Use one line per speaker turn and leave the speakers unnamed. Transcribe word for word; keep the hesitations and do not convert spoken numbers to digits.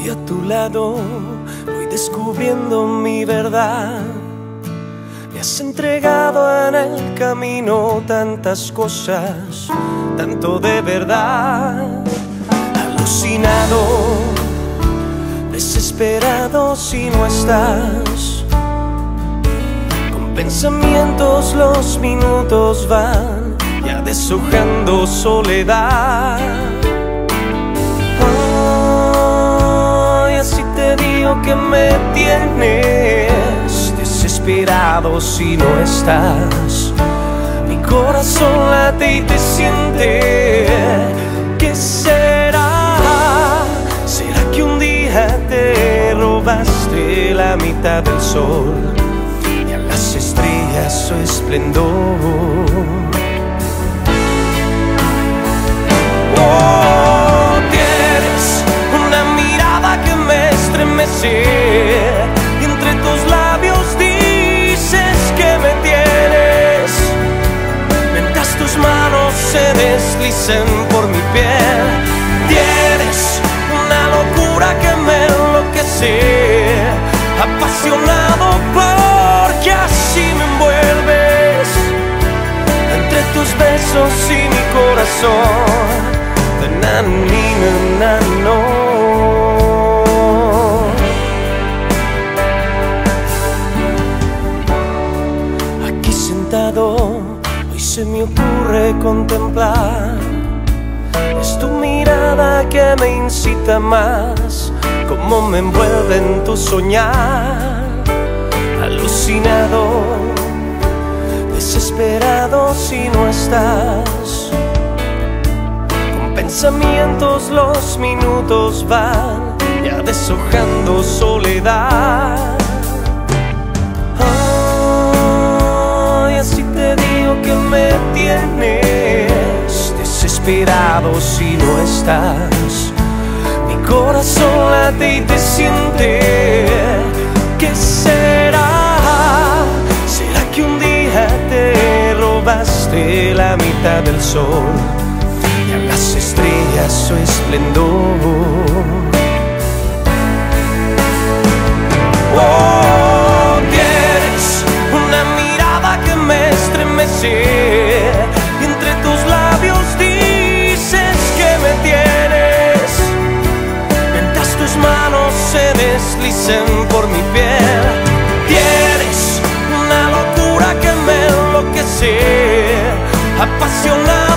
a tu lado voy descubriendo mi verdad. Me has entregado en el camino tantas cosas, tanto de verdad. Alucinado, desesperado si no estás. Con pensamientos los minutos van ya deshojando soledad. Oh, y así te digo que me tienes desesperado si no estás. Mi corazón late y te siente. ¿Qué será? ¿Será que un día te robaste la mitad del sol y a las estrellas su esplendor? Oh, tienes una mirada que me estremece y entre tus labios dices que me tienes, mientras tus manos se deslizan por mi piel. Tienes una locura que me enloquece, apasionado porque así me envuelves entre tus besos y mi corazón. Na, ni, na, no. Aquí sentado, hoy se me ocurre contemplar. Es tu mirada que me incita más, como me envuelve en tu soñar. Alucinado, desesperado si no estás. Pensamientos los minutos van ya deshojando soledad. Oh, y así te digo que me tienes desesperado si no estás. Mi corazón late y te siente. ¿Qué será? ¿Será que un día te robaste la mitad del sol y a las estrellas su esplendor? Oh, tienes una mirada que me estremece y entre tus labios dices que me tienes, mientras tus manos se deslizan por mi piel. Tienes una locura que me enloquece, apasionada